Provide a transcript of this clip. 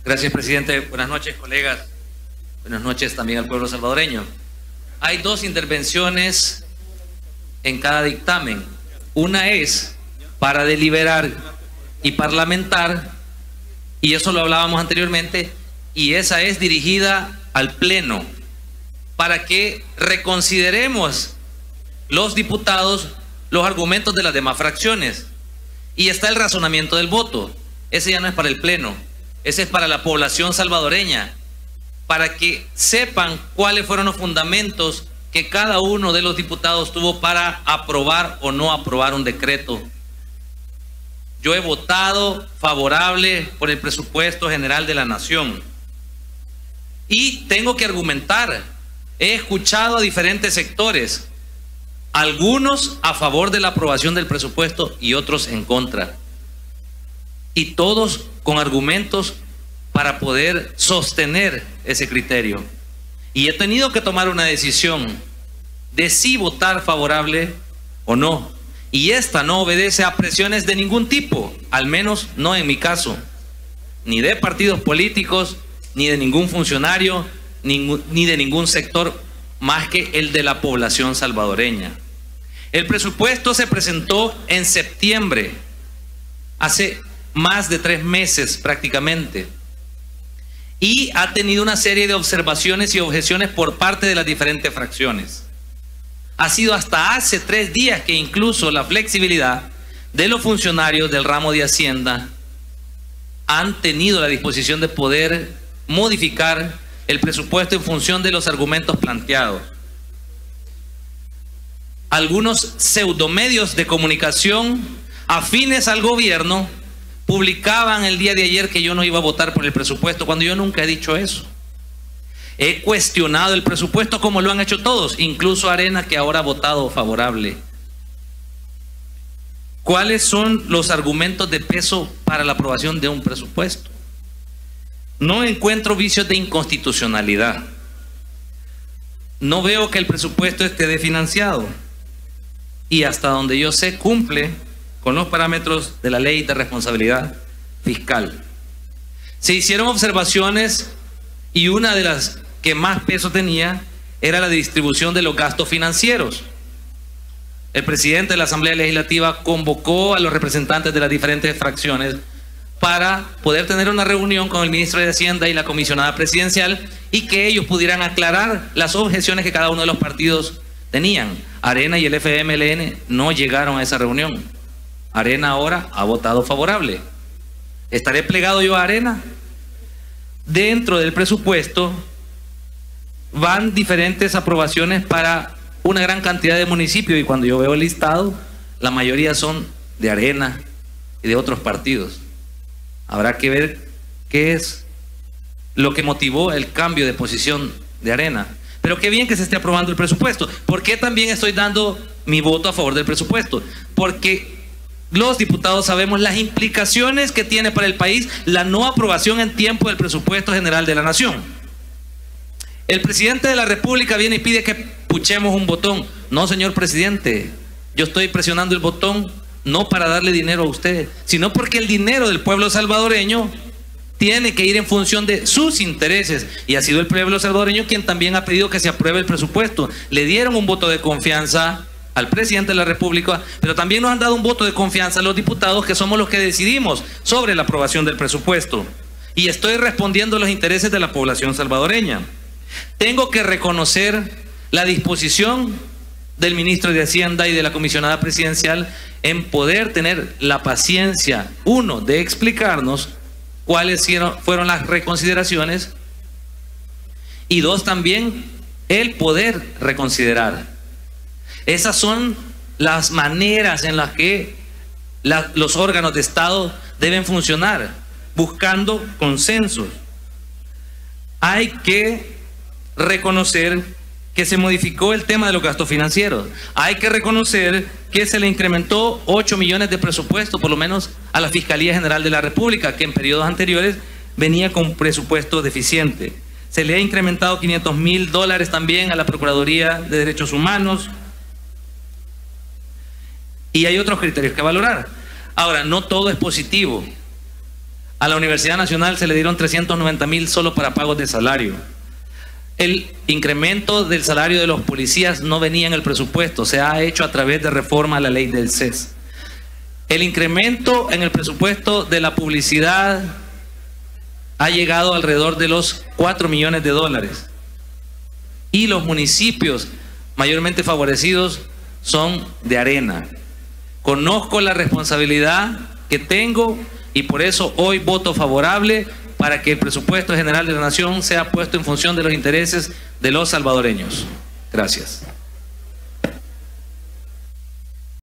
Gracias, presidente. Buenas noches, colegas. Buenas noches también al pueblo salvadoreño. Hay dos intervenciones en cada dictamen. Una es para deliberar y parlamentar, y eso lo hablábamos anteriormente, y esa es dirigida al Pleno, para que reconsideremos los diputados los argumentos de las demás fracciones. Y está el razonamiento del voto. Ese ya no es para el Pleno, ese es para la población salvadoreña, para que sepan cuáles fueron los fundamentos que cada uno de los diputados tuvo para aprobar o no aprobar un decreto. Yo he votado favorable por el presupuesto general de la nación y tengo que argumentar. He escuchado a diferentes sectores, algunos a favor de la aprobación del presupuesto y otros en contra, y todos con argumentos para poder sostener ese criterio. Y he tenido que tomar una decisión de si votar favorable o no. Y esta no obedece a presiones de ningún tipo, al menos no en mi caso, ni de partidos políticos, ni de ningún funcionario, ni de ningún sector más que el de la población salvadoreña. El presupuesto se presentó en septiembre, hace más de 3 meses prácticamente, y ha tenido una serie de observaciones y objeciones por parte de las diferentes fracciones. Ha sido hasta hace 3 días que incluso la flexibilidad de los funcionarios del ramo de Hacienda han tenido la disposición de poder modificar el presupuesto en función de los argumentos planteados. Algunos pseudomedios de comunicación afines al gobierno publicaban el día de ayer que yo no iba a votar por el presupuesto, cuando yo nunca he dicho eso. He cuestionado el presupuesto como lo han hecho todos, incluso Arena, que ahora ha votado favorable. ¿Cuáles son los argumentos de peso para la aprobación de un presupuesto? No encuentro vicios de inconstitucionalidad. No veo que el presupuesto esté desfinanciado. Y hasta donde yo sé, cumple con los parámetros de la ley de responsabilidad fiscal. Se hicieron observaciones y una de las que más peso tenía era la distribución de los gastos financieros. El presidente de la Asamblea Legislativa convocó a los representantes de las diferentes fracciones para poder tener una reunión con el ministro de Hacienda y la comisionada presidencial y que ellos pudieran aclarar las objeciones que cada uno de los partidos tenían. Arena y el FMLN no llegaron a esa reunión. Arena ahora ha votado favorable. ¿Estaré plegado yo a Arena? Dentro del presupuesto van diferentes aprobaciones para una gran cantidad de municipios, y cuando yo veo el listado, la mayoría son de Arena y de otros partidos. Habrá que ver qué es lo que motivó el cambio de posición de Arena. Pero qué bien que se esté aprobando el presupuesto. ¿Por qué también estoy dando mi voto a favor del presupuesto? Porque los diputados sabemos las implicaciones que tiene para el país la no aprobación en tiempo del presupuesto general de la nación. El presidente de la República viene y pide que puchemos un botón. No, señor presidente, yo estoy presionando el botón no para darle dinero a usted, sino porque el dinero del pueblo salvadoreño tiene que ir en función de sus intereses, y ha sido el pueblo salvadoreño quien también ha pedido que se apruebe el presupuesto. Le dieron un voto de confianza al presidente de la República, pero también nos han dado un voto de confianza a los diputados, que somos los que decidimos sobre la aprobación del presupuesto, y estoy respondiendo a los intereses de la población salvadoreña. Tengo que reconocer la disposición del ministro de Hacienda y de la comisionada presidencial en poder tener la paciencia, uno, de explicarnos cuáles fueron las reconsideraciones, y dos, también el poder reconsiderar. Esas son las maneras en las que los órganos de Estado deben funcionar, buscando consensos. Hay que reconocer que se modificó el tema de los gastos financieros. Hay que reconocer que se le incrementó 8 millones de presupuesto, por lo menos a la Fiscalía General de la República, que en periodos anteriores venía con presupuesto deficiente. Se le ha incrementado $500,000 también a la Procuraduría de Derechos Humanos. Y hay otros criterios que valorar. Ahora, no todo es positivo. A la Universidad Nacional se le dieron 390.000 solo para pagos de salario. El incremento del salario de los policías no venía en el presupuesto, se ha hecho a través de reforma a la ley del CES. El incremento en el presupuesto de la publicidad ha llegado alrededor de los 4 millones de dólares. Y los municipios mayormente favorecidos son de Arena. Conozco la responsabilidad que tengo y por eso hoy voto favorable para que el presupuesto general de la Nación sea puesto en función de los intereses de los salvadoreños. Gracias.